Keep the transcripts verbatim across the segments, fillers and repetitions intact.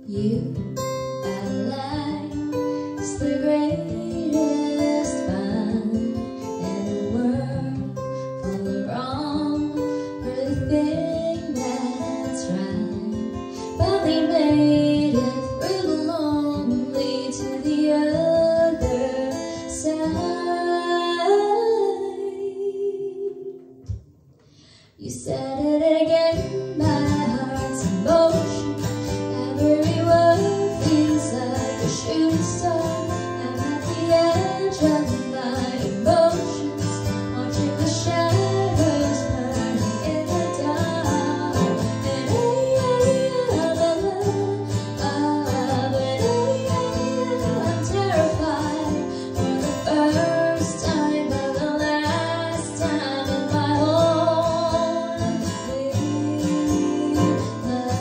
You, I like, is the greatest fun in the world. Fall wrong for the thing that's right, but we made it through the lonely to the other side. You said it again, my heart's in motion. Every word feels like a shooting star. I'm at the edge of my emotions, watching the shadows burning in the dark. And I, I, I, but I, I'm terrified for the first time and the last time in my whole life.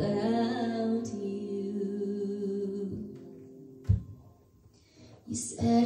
You said